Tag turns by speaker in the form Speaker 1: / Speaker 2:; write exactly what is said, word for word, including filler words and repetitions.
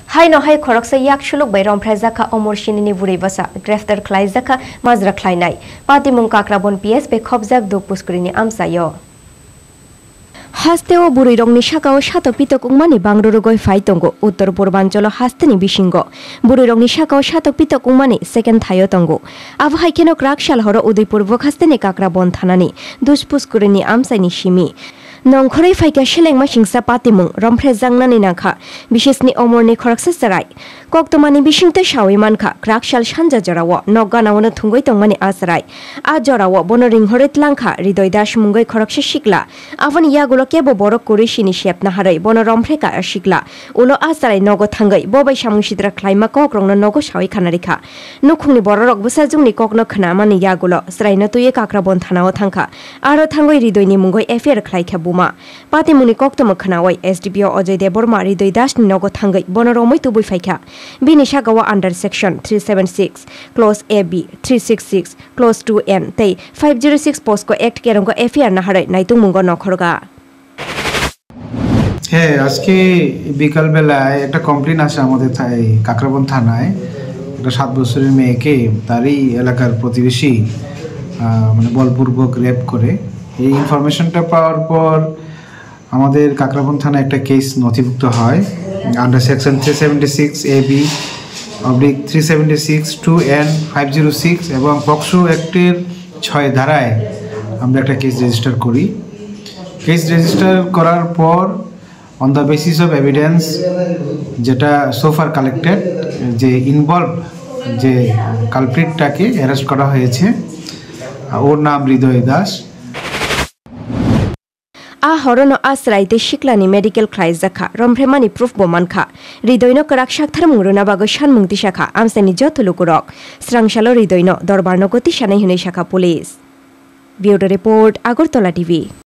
Speaker 1: Hai no hai khorok sa yak shuluk bai rom phraizaka omor shinini buri basa graftar khlaizaka mazra khlainai pati mung kakrabon ps be khobjak duk puskurini amsayo Hasteo buri rongni sakao sato pitok ungmani bangruru goi phai tongo uttor purbanchalo hasteni bisingo buri rongni sakao sato pitok ungmani second thayo tongo abhai keno krakshal horo udaipur bokhasteni kakrabon thanani duspuskurini amsaini simi Nongkhorei phaika shelengma singsa patimung romphre jangnani nakha bishesni omorni khoraksa sarai koktomani bisingte shawi mankha krakshal sanja jorawo nogganawno thungoi tongmani asrai a jorawo bonoring horet langkha ridoi das mungoi khoraksa shikla afani yagulo kebo borok kori sini shepna harai bono romphre ka shikla ulo asrai nogo thangai bobai samungsidra khlaima kokrongno nogo shawi khanarikha nukhungni bororok busajungni kokno khana mani yagulo sraina tuye kakrabon thanao thangkha aro thangoi ridoini mungoi affair khlaikha Buma. Pati muni koktomo khanawai S D P O Ajay Deborma ridoi dasni nogo thangai bonoromoi tubui phaikha bini sagawa under section three seventy-six clause A B three sixty-six clause two N tei five oh six post ko act kerongko F I R na harai naitung mungo nokhorga
Speaker 2: হ্যাঁ আজকে বিকাল বেলায় একটা complain আসে আমাদের কাকরাবন থানায় একটা সাত বছরের মেয়েকে তারই এলাকার প্রতিবেশী মানে বলপূর্বক রেপ করে এই ইনফরমেশনটা পাওয়ার পর আমাদের কাকরাবন থানায় একটা কেস নথিভুক্ত হয় under section three seventy six A B oblique three seventy six two N five zero six এবং পক্সো অ্যাক্টের ছয় ধারায় আমরা একটা কেস রেজিস্টার করি কেস রেজিস্টার করার পর on the basis of evidence যেটা সোফার কালেক্টেড যে ইনভলভ যে কালপ্রিটটাকে অ্যারেস্ট করা হয়েছে ওর নাম হৃদয় Das
Speaker 1: A horono asraite shiklani medical khlaizakha romphemani proof bomankha ridoino karak shakthar mungruna bago shanmung tisakha amsani jotulukurok srangshalo ridoino dorbarno goti shanai hunai shakha police Bureau Report Agartala T V